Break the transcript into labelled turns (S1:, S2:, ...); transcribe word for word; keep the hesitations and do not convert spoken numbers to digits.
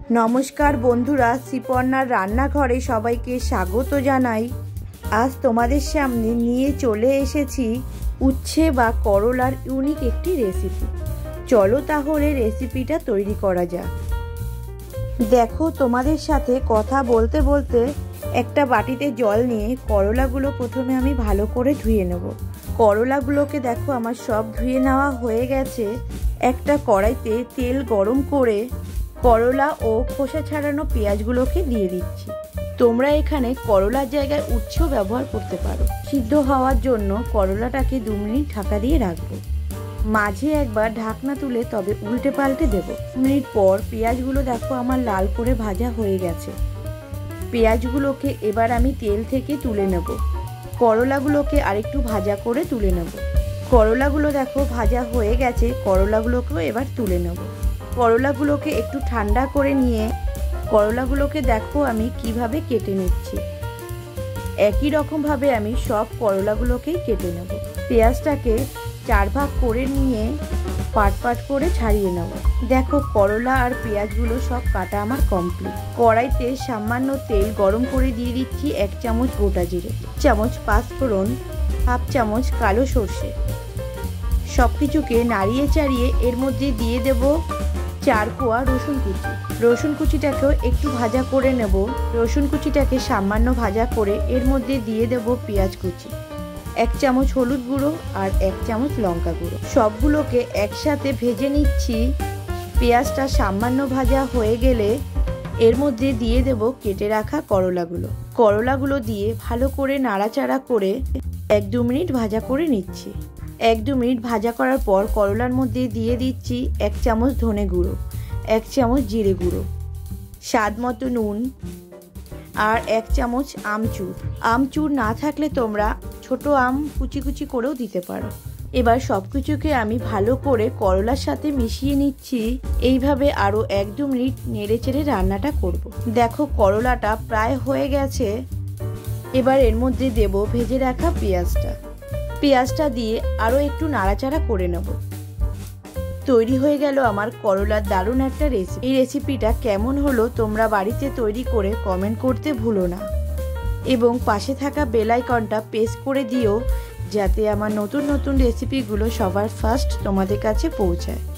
S1: नमस्कार बंधुरा श्रीपर्णार रान्नाघरे सबाइके स्वागत जानाई। आज तोमादेर सामने निये चले एसेछि उच्छे बा करलार यूनिक एकटी रेसिपि। चलो ताहले रेसिपिटा तैरी करा जाक। देखो तोमादेर साथे कथा बोलते बोलते एकटा बाटीते जल निये करलागुलो प्रथमे आमी भालो करे धुए नेब। करलागुलोके देखो आमार सब धुए नेওয়া हये गेছে। एकटा कड़ाईते तेल गरम करे करला और खोसा छाड़ानो पेঁয়াজগুলোকে দিয়ে দিচ্ছি। তোমরা এখানে করলার জায়গায় উচ্ছেও ব্যবহার করতে পারো। সিদ্ধ হওয়ার জন্য করলাটাকে দু মিনিট ঢাকা দিয়ে রাখবো। মাঝে একবার ঢাকনা তুলে তবে উল্টে পাল্টে দেব। মিনিট পর পেঁয়াজগুলো দেখো আমার লাল করে ভাজা হয়ে গেছে। পেঁয়াজগুলোকে এবার আমি তেল থেকে তুলে নেব। করলাগুলোকে আরেকটু ভাজা করে তুলে নেব। করলাগুলো দেখো ভাজা হয়ে গেছে। করলাগুলোকেও এবার তুলে নেব। করলাগুলোকে একটু ঠান্ডা করে নিয়ে করলাগুলোকে দেখো আমি কিভাবে কেটে নিচ্ছি। একই রকম ভাবে আমি সব করলাগুলোকেই কেটে নেব। পেঁয়াজটাকে চার ভাগ করে নিয়ে পাট পাট করে ছাড়িয়ে নেব। দেখো করলা আর পেঁয়াজগুলো সব কাটা আমার কমপ্লিট। কড়াইতে সামান্য তেল গরম করে দিয়ে দিচ্ছি এক চামচ গোটা জিরে, চামচ পাঁচফোড়ন, হাফ চামচ কালো সর্ষে। সব কিছুকে নাড়িয়ে চাড়িয়ে এর মধ্যে দিয়ে দেব চার কোয়া রসুন কুচি। রসুন কুচিটাকেও একটু ভাজা করে নেব। রসুন কুচিটাকে সামান্য ভাজা করে এর মধ্যে দিয়ে দেব পেঁয়াজ কুচি, এক চামচ হলুদ গুঁড়ো আর এক চামচ লঙ্কা গুঁড়ো। সবগুলোকে একসাথে ভেজে নিচ্ছি। পেঁয়াজটা সামান্য ভাজা হয়ে গেলে এর মধ্যে দিয়ে দেব কেটে রাখা করলাগুলো। করলাগুলো দিয়ে ভালো করে নাড়াচাড়া করে এক দু মিনিট ভাজা করে নিচ্ছি। এক দু মিনিট ভাজা করার পর করলার মধ্যে দিয়ে দিচ্ছি এক চামচ ধনে গুঁড়ো, এক চামচ জিরে গুঁড়ো, স্বাদ মতো নুন আর এক চামচ আমচুর। আমচুর না থাকলে তোমরা ছোট আম কুচি কুচি করেও দিতে পারো। এবার সব কিছুকে আমি ভালো করে করলার সাথে মিশিয়ে নিচ্ছি। এইভাবে আরও এক দু মিনিট নেড়ে চেড়ে রান্নাটা করব। দেখো করলাটা প্রায় হয়ে গেছে। এবার এর মধ্যে দেব ভেজে রাখা পেঁয়াজটা। পেঁয়াজটা দিয়ে আরও একটু নাড়াচাড়া করে নেব। তৈরি হয়ে গেল আমার করলার দারুণ একটা রেসিপি। এই রেসিপিটা কেমন হলো তোমরা বাড়িতে তৈরি করে কমেন্ট করতে ভুলো না এবং পাশে থাকা বেল আইকনটা প্রেস করে দিও যাতে আমার নতুন নতুন রেসিপিগুলো সবার ফার্স্ট তোমাদের কাছে পৌঁছায়।